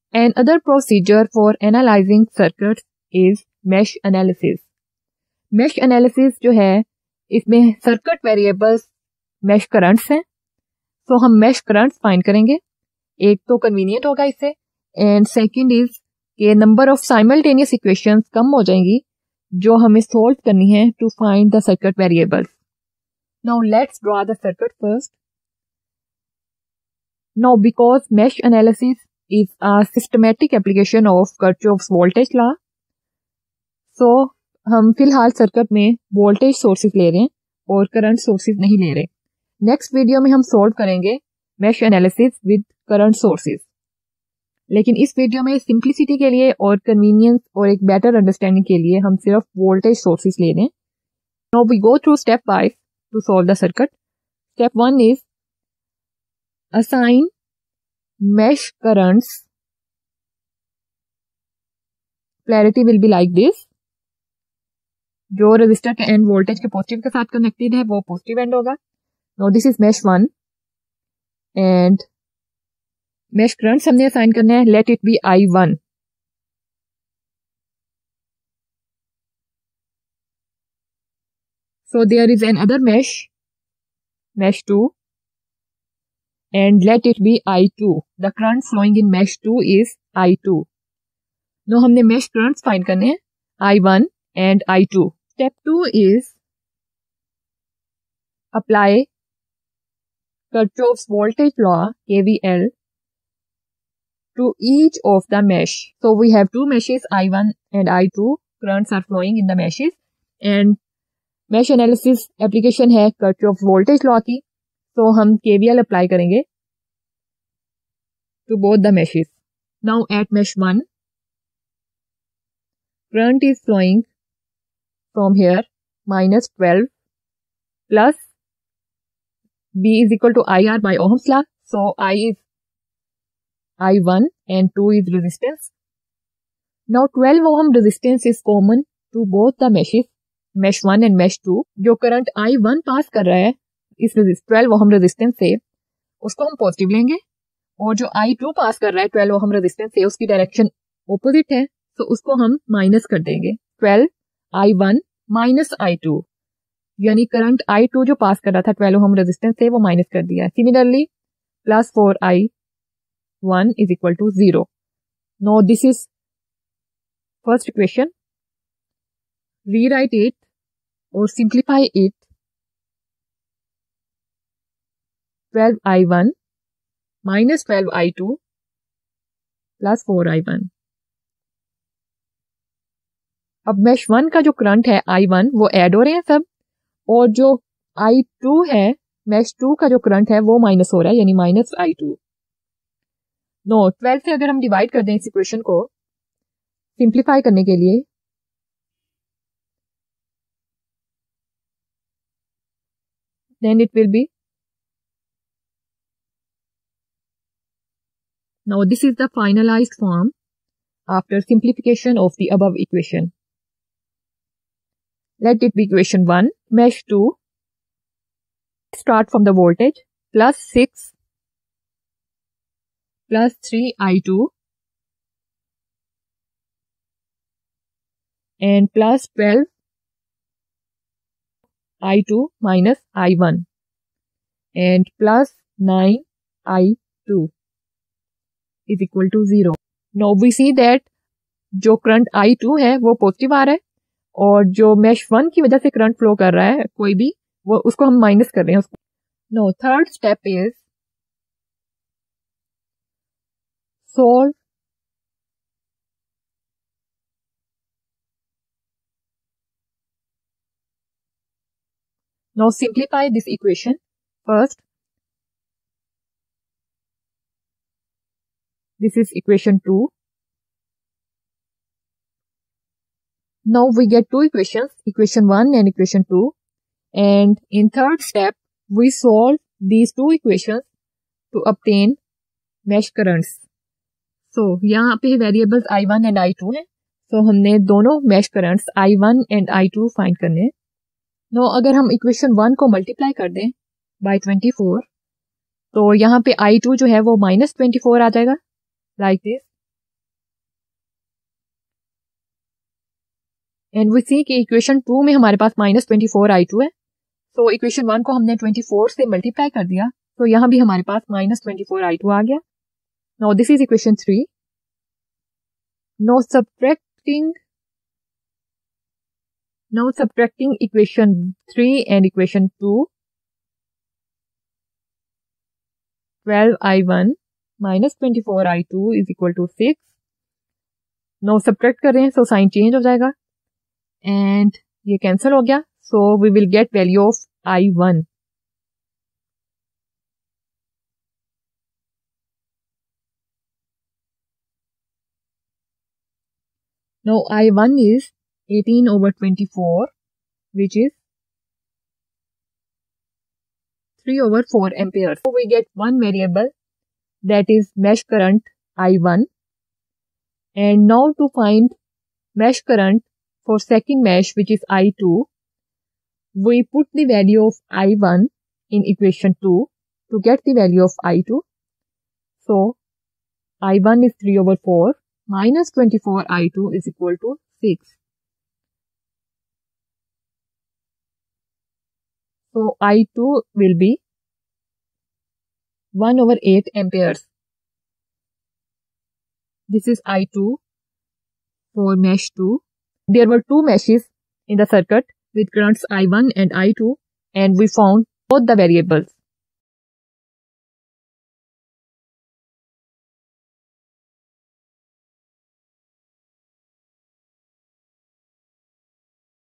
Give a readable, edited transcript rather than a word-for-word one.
An other procedure for analyzing circuits is mesh analysis. Mesh analysis जो है इसमें circuit variables mesh currents हैं, तो हम mesh करंट्स फाइंड करेंगे. एक तो कन्वीनियंट होगा इससे, एंड सेकंड इज के नंबर ऑफ साइमल्टेनियस इक्वेशंस कम हो जाएंगी जो हमें सोल्व करनी है to find the circuit variables. Now let's draw the circuit first. Now because mesh analysis is a systematic application of Kirchhoff's voltage law, so हम फिलहाल सर्किट में वोल्टेज सोर्सेज ले रहे हैं और करंट सोर्सेज नहीं ले रहे. नेक्स्ट वीडियो में हम सोल्व करेंगे mesh analysis with current sources. लेकिन इस वीडियो में सिंप्लिसिटी के लिए और कन्वीनियंस और एक बेटर अंडरस्टैंडिंग के लिए हम सिर्फ वोल्टेज सोर्सेज ले रहे हैं. Now we go through step wise to solve the circuit. Step 1 is assign mesh currents. Polarity will be like this. जो रेजिस्टर के एंड वोल्टेज के पॉजिटिव के साथ कनेक्टेड है वो पॉजिटिव एंड होगा. Now this is mesh 1 and mesh currents हमने assign करना है. Let it be I1. So there is another mesh 2. And let it be I2. The current flowing in mesh 2 is I2. Now हमने mesh currents find करने हैं I1 and I2. Step 2 is apply Kirchhoff's voltage law KVL to each of the mesh. So we have two meshes I1 and I2. Currents are flowing in the meshes and mesh analysis application है Kirchhoff's voltage law की. तो हम KVL apply करेंगे to both the meshes. Now at mesh 1, current is flowing from here minus 12 plus V is equal to IR by Ohm's law. So I is I1 and 2 is resistance. Now 12 ohm resistance is common to both the meshes, mesh 1 and mesh 2. जो current I1 पास कर रहा है इस 12 ohm resistance से उसको हम positive लेंगे और जो I2 पास कर रहा है 12 ओहम रेजिस्टेंस से उसकी डायरेक्शन ऑपोजिट है तो उसको हम माइनस कर देंगे. 12 I1 माइनस I2 यानी करंट I2 जो पास कर रहा था 12 ओहम रेजिस्टेंस से वो माइनस कर दिया. Similarly plus 4 I1 is equal to 0. No this is first equation. Rewrite it और simplify it. 12 I1 minus 12 I2 plus 4 I1. अब mesh 1 का जो करंट है I1 वो ऐड हो रहे हैं सब और जो I2 है mesh 2 का जो करंट है वो माइनस हो रहा है यानी माइनस I2. नो 12 से अगर हम डिवाइड कर दें इस इक्वेशन को सिंप्लीफाई करने के लिए then it will be. Now this is the finalized form after simplification of the above equation. Let it be equation 1, mesh 2. Start from the voltage plus 6 plus 3 I2 and plus 12 I2 minus I1 and plus 9 I2 is equal to 0. Now we see that जो current I2 है वो positive आ रहा है और जो mesh 1 की वजह से करंट फ्लो कर रहा है कोई भी वो उसको हम माइनस कर रहे हैं उसको. No third step is solve now simplify this equation. First, this is equation 2. Now we get two equations, equation 1 and equation 2. And in third step, we solve these two equations to obtain mesh currents. So यहाँ पे variables I1 and I2 हैं. So हमने दोनों mesh currents I1 and I2 find करने हैं. Now अगर हम equation 1 को multiply कर दें by 24, तो यहाँ पे I2 जो है वो -24 आ जाएगा, like this. And we see कि इक्वेशन 2 में हमारे पास -24i2 है, तो इक्वेशन 1 को हमने 24 से मल्टीप्लाई कर दिया, तो यहाँ भी हमारे पास -24i2 आ गया. Now this is equation 3. Now subtracting equation 3 and equation 2, 12i1 minus 24i2 is equal to 6. Now subtract कर रहे हैं, so sign change हो जाएगा and ये cancel हो गया, so we will get value of i1. Now I1 is 18/24, which is 3/4 amperes. So we get one variable, that is mesh current I1. And now to find mesh current for second mesh, which is I2, we put the value of I1 in equation 2 to get the value of I2. So I1 is 3/4 minus 24i2 is equal to 6. So I2 will be 1/8 amperes. This is I2 for mesh 2. There were two meshes in the circuit with currents I1 and I2, and we found both the variables.